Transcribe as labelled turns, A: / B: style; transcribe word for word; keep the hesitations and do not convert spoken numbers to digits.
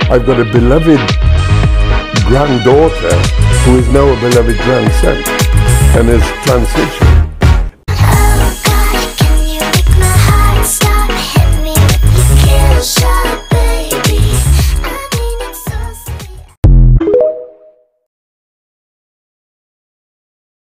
A: I've got a beloved granddaughter who is now a beloved grandson and has transitioned.